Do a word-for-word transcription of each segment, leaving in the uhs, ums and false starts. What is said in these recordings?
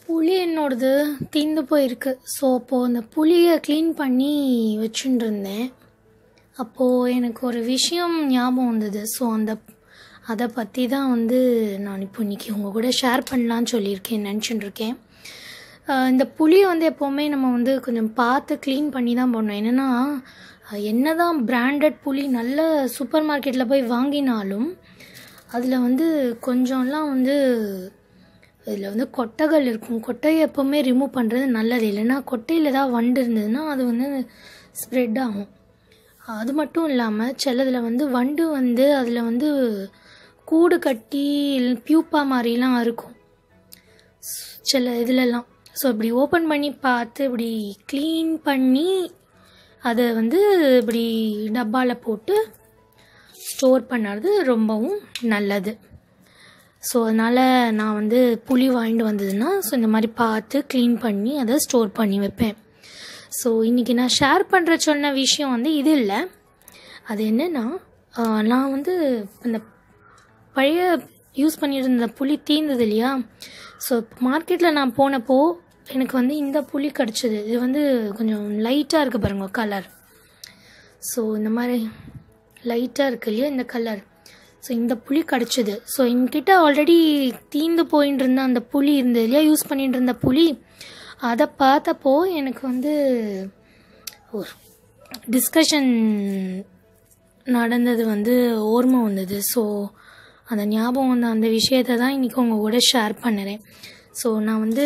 புளி என்னோடது தீர்ந்து போயிருக்கு. ஸோ அப்போது அந்த புளியை க்ளீன் பண்ணி வச்சுட்டு இருந்தேன். அப்போது எனக்கு ஒரு விஷயம் ஞாபகம் வந்தது. ஸோ அந்த அதை பற்றி தான் வந்து நான் இப்போ இன்றைக்கி உங்கள் கூட ஷேர் பண்ணலான்னு சொல்லியிருக்கேன், நினச்சிட்டு இருக்கேன். இந்த புளியை வந்து எப்போவுமே நம்ம வந்து கொஞ்சம் பார்த்து க்ளீன் பண்ணி தான் போடணும். என்னென்னா என்ன தான் பிராண்டட் புளி நல்ல சூப்பர் மார்க்கெட்டில் போய் வாங்கினாலும் அதில் வந்து கொஞ்சம்லாம் வந்து இதில் வந்து கொட்டைகள் இருக்கும். கொட்டையை எப்போவுமே ரிமூவ் பண்ணுறது நல்லது. இல்லைன்னா கொட்டையில் ஏதாவது வண்டு இருந்ததுன்னா அது வந்து ஸ்ப்ரெட் ஆகும். அது மட்டும் இல்லாமல் சிலதில் வந்து வண்டு வந்து அதில் வந்து கூடு கட்டி பியூப்பா மாதிரிலாம் இருக்கும் சில இதிலெல்லாம். ஸோ இப்படி ஓப்பன் பண்ணி பார்த்து இப்படி க்ளீன் பண்ணி அதை வந்து இப்படி டப்பாவில் போட்டு ஸ்டோர் பண்ணுறது ரொம்பவும் நல்லது. ஸோ அதனால் நான் வந்து புளி வாங்கிட்டு வந்ததுன்னா ஸோ இந்த மாதிரி பார்த்து க்ளீன் பண்ணி அதை ஸ்டோர் பண்ணி வைப்பேன். ஸோ இன்றைக்கி நான் ஷேர் பண்ணுற சொன்ன விஷயம் வந்து இது இல்லை. அது என்னென்னா, நான் வந்து இந்த பழைய யூஸ் பண்ணியிருந்த புளி தீர்ந்தது இல்லையா. ஸோ மார்க்கெட்டில் நான் போனப்போ எனக்கு வந்து இந்த புளி கிடச்சிது. இது வந்து கொஞ்சம் லைட்டாக இருக்குது பாருங்க கலர். ஸோ இந்த மாதிரி லைட்டாக இருக்குது இல்லையா இந்த கலர். ஸோ இந்த புளி கிடச்சிது. ஸோ என்கிட்ட ஆல்ரெடி தீர்ந்து போயின்னு இருந்த அந்த புளி இருந்தது இல்லையா, யூஸ் பண்ணிட்டு இருந்த புளி. அதை பார்த்தப்போ எனக்கு வந்து ஒரு டிஸ்கஷன் நடந்தது வந்து ஓர்மை வந்தது. ஸோ அந்த ஞாபகம் வந்த அந்த விஷயத்தை தான் இன்றைக்கி உங்கள் கூட ஷேர் பண்ணுறேன். ஸோ நான் வந்து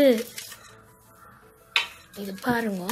இது பாருங்க,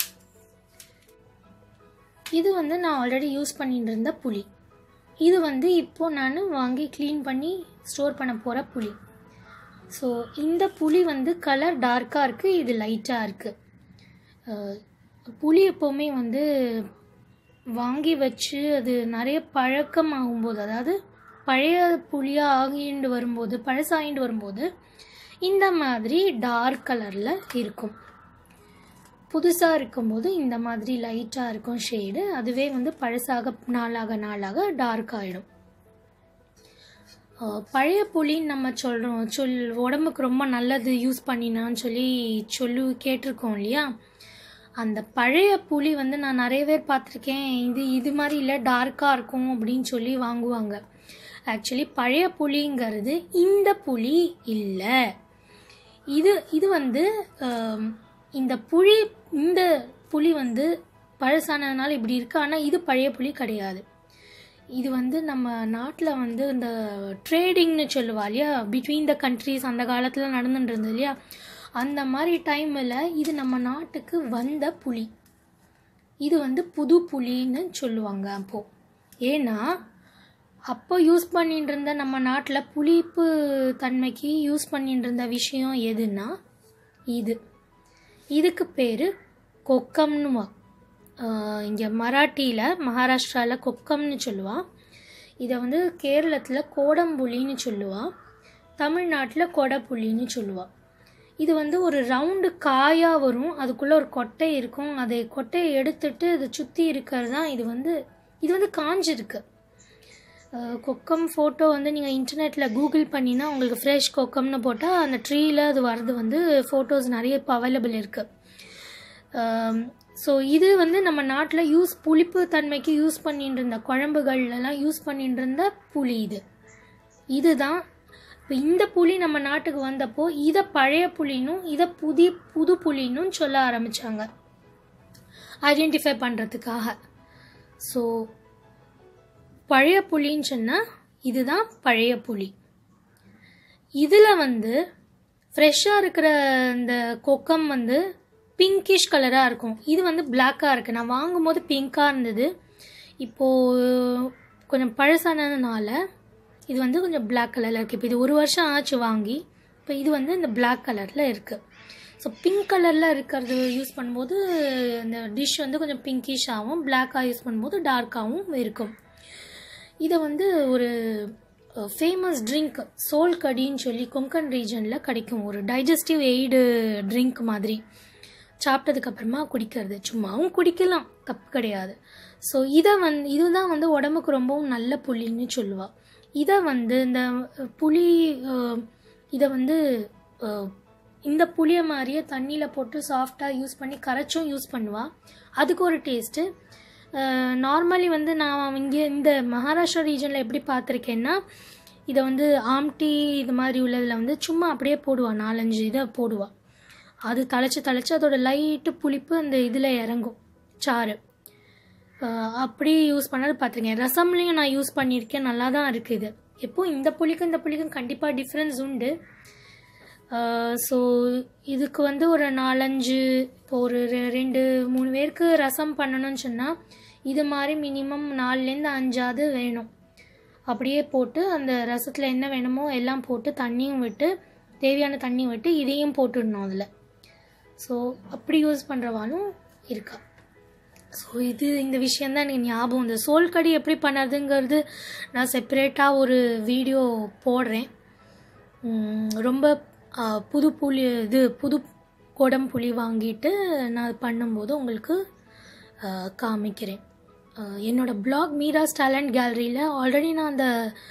இது வந்து நான் ஆல்ரெடி யூஸ் பண்ணிட்டு இருந்த புளி. இது வந்து இப்போது நான் வாங்கி க்ளீன் பண்ணி ஸ்டோர் பண்ண போகிற புளி. ஸோ இந்த புளி வந்து கலர் டார்க்காக இருக்குது, இது லைட்டாக இருக்குது. புளி எப்போவுமே வந்து வாங்கி வச்சு அது நிறைய பழக்கம் ஆகும்போது, அதாவது பழைய புளியாக ஆகிண்டு வரும்போது, பழசாகிண்டு வரும்போது இந்த மாதிரி டார்க் கலரில் இருக்கும். புதுசாக இருக்கும்போது இந்த மாதிரி லைட்டாக இருக்கும் ஷேடு. அதுவே வந்து பழசாக நாளாக நாளாக டார்க் ஆகிடும். பழைய புளின்னு நம்ம சொல்கிறோம், சொல் உடம்புக்கு ரொம்ப நல்லது யூஸ் பண்ணினான்னு சொல்லி சொல்லி கேட்டிருக்கோம் இல்லையா. அந்த பழைய புளி வந்து நான் நிறைய பேர் பார்த்துருக்கேன், இது இது மாதிரி இல்லை டார்க்காக இருக்கும் அப்படின்னு சொல்லி வாங்குவாங்க. ஆக்சுவலி பழைய புளிங்கிறது இந்த புளி இல்லை. இது இது வந்து இந்த புளி இந்த புளி வந்து பழசானதுனால இப்படி இருக்குது. ஆனால் இது பழைய புளி கிடையாது. இது வந்து நம்ம நாட்டில் வந்து இந்த ட்ரேடிங்னு சொல்லுவா இல்லையா, பிட்வீன் த கண்ட்ரிஸ் அந்த காலத்தில் நடந்துட்டு இருந்தது இல்லையா. அந்த மாதிரி டைமில் இது நம்ம நாட்டுக்கு வந்த புளி. இது வந்து புது புளின்னு சொல்லுவாங்க அப்போது. ஏன்னா அப்போ யூஸ் பண்ணிட்டு இருந்த நம்ம நாட்டில் புளிப்பு தன்மைக்கு யூஸ் பண்ணிட்டு இருந்த விஷயம் எதுன்னா இது. இதுக்கு பேர் கொக்கம்னுவா. இங்கே மராட்டியில் மகாராஷ்டிராவில் கொக்கம்னு சொல்லுவாள். இதை வந்து கேரளத்தில் கோடம்புளின்னு சொல்லுவாள். தமிழ்நாட்டில் கொடைப்புளின்னு சொல்லுவாள். இது வந்து ஒரு ரவுண்டு காயாக வரும், அதுக்குள்ளே ஒரு கொட்டை இருக்கும். அதை கொட்டையை எடுத்துட்டு அதை சுற்றி இருக்கிறது தான் இது வந்து இது வந்து காஞ்சிருக்கு. கொக்கம் ஃபோட்டோ வந்து நீங்கள் இன்டர்நெட்டில் கூகுள் பண்ணினா உங்களுக்கு ஃப்ரெஷ் கொக்கம்னு போட்டால் அந்த ட்ரீயில் அது வர்றது வந்து ஃபோட்டோஸ் நிறைய இப்போ அவைலபிள் இருக்குது. ஸோ இது வந்து நம்ம நாட்டில் யூஸ் புளிப்பு தன்மைக்கு யூஸ் பண்ணிட்டு இருந்த குழம்புகள்லாம் யூஸ் பண்ணிட்டு இருந்த புளி இது. இதுதான் இப்போ இந்த புளி நம்ம நாட்டுக்கு வந்தப்போ இதை பழைய புளினும் இதை புதி புது புளினும் சொல்ல ஆரம்பித்தாங்க, ஐடென்டிஃபை பண்ணுறதுக்காக. ஸோ பழைய புளின்னு சொன்னால் இதுதான் பழைய புளி. இதில் வந்து ஃப்ரெஷ்ஷாக இருக்கிற இந்த கொக்கம் வந்து பிங்கிஷ் கலராக இருக்கும். இது வந்து பிளாக்காக இருக்குது. நான் வாங்கும்போது பிங்காக இருந்தது. இப்போது கொஞ்சம் பழசானதுனால இது வந்து கொஞ்சம் பிளாக் கலரில் இருக்குது. இப்போ இது ஒரு வருஷம் ஆச்சு வாங்கி. இப்போ இது வந்து இந்த பிளாக் கலரில் இருக்குது. ஸோ பிங்க் கலரில் இருக்கிறது யூஸ் பண்ணும்போது இந்த டிஷ் வந்து கொஞ்சம் பிங்கிஷ் ஆகும், பிளாக்காக யூஸ் பண்ணும்போது டார்க்காகவும் இருக்கும். இதை வந்து ஒரு ஃபேமஸ் ட்ரிங்க் சோல் கடின்னு சொல்லி கொங்கன் ரீஜனில் கிடைக்கும். ஒரு டைஜஸ்டிவ் எய்டு ட்ரிங்க் மாதிரி. சாப்பிட்டதுக்கப்புறமா குடிக்கிறது, சும்மாவும் குடிக்கலாம், தப்பு கிடையாது. ஸோ இதை வந்து இதுதான் வந்து உடம்புக்கு ரொம்பவும் நல்ல புளின்னு சொல்லுவாள். இதை வந்து இந்த புளி இதை வந்து இந்த புளியை மாதிரியே தண்ணியில் போட்டு சாஃப்டாக யூஸ் பண்ணி கரைச்சும் யூஸ் பண்ணுவாள். அதுக்கு ஒரு டேஸ்ட்டு. நார்மலி வந்து நான் இங்கே இந்த மகாராஷ்டிரா ரீஜனில் எப்படி பார்த்துருக்கேன்னா, இதை வந்து ஆம்டி இது மாதிரி உள்ளதில் வந்து சும்மா அப்படியே போடுவாள், நாலஞ்சு இதை போடுவாள். அது தழைச்சி தழைச்சி அதோட லைட்டு புளிப்பு அந்த இதில் இறங்கும், சாறு. அப்படி யூஸ் பண்ணது பார்த்துருக்கேன். ரசம்லேயும் நான் யூஸ் பண்ணியிருக்கேன், நல்லா தான் இருக்குது இது. எப்போது இந்த புளிக்கும் இந்த புளிக்கும் கண்டிப்பாக டிஃப்ரென்ஸ் உண்டு. ஸோ இதுக்கு வந்து ஒரு நாலஞ்சு இப்போ ஒரு ரெண்டு மூணு பேருக்கு ரசம் பண்ணணும்னு சொன்னால் இது மாதிரி மினிமம் நாலுலேருந்து அஞ்சாவது வேணும். அப்படியே போட்டு அந்த ரசத்தில் என்ன வேணுமோ எல்லாம் போட்டு தண்ணியும் விட்டு தேவையான தண்ணி விட்டு இதையும் போட்டுடணும் அதில். ஸோ அப்படி யூஸ் பண்ணுறவாலும் இருக்கா. ஸோ இது இந்த விஷயந்தான் எனக்கு ஞாபகம். இந்த சோல்கடி எப்படி பண்ணுறதுங்கிறது நான் செப்பரேட்டாக ஒரு வீடியோ போடுறேன். ரொம்ப புது புளி இது புது குடம் புளி வாங்கிட்டு நான் பண்ணும்போது உங்களுக்கு காமிக்கிறேன். என்னோடய பிளாக் மீராஸ் டேலண்ட் கேலரியில் ஆல்ரெடி நான் அந்த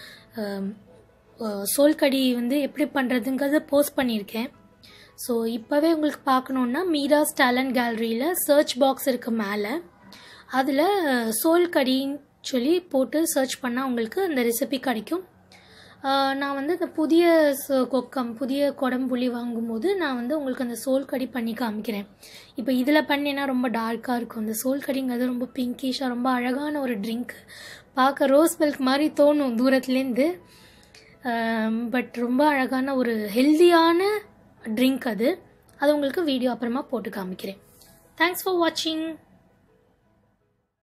சோல்கடி வந்து எப்படி பண்ணுறதுங்கிறத போஸ்ட் பண்ணியிருக்கேன். ஸோ இப்போவே உங்களுக்கு பார்க்கணுன்னா மீராஸ் டேலண்ட் கேலரியில் சர்ச் பாக்ஸ் இருக்குது மேலே, அதில் சோல்கடின்னு சொல்லி போட்டு சர்ச் பண்ணால் உங்களுக்கு அந்த ரெசிபி கிடைக்கும். நான் வந்து இந்த புதிய கொக்கம் புதிய குடம்புளி வாங்கும்போது நான் வந்து உங்களுக்கு அந்த சோல்கடி பண்ணி காமிக்கிறேன். இப்போ இதில் பண்ணினா ரொம்ப டார்க்காக இருக்கும். அந்த சோல்கடிங்கிறது ரொம்ப பிங்கிஷாக ரொம்ப அழகான ஒரு ட்ரிங்க். பார்க்க ரோஸ் மில்க் மாதிரி தோணும் தூரத்துலேருந்து, பட் ரொம்ப அழகான ஒரு ஹெல்தியான ட்ரிங்க் அது. அது உங்களுக்கு வீடியோ அப்புறமா போட்டு காமிக்கிறேன். தேங்க்ஸ் ஃபார் வாட்சிங்.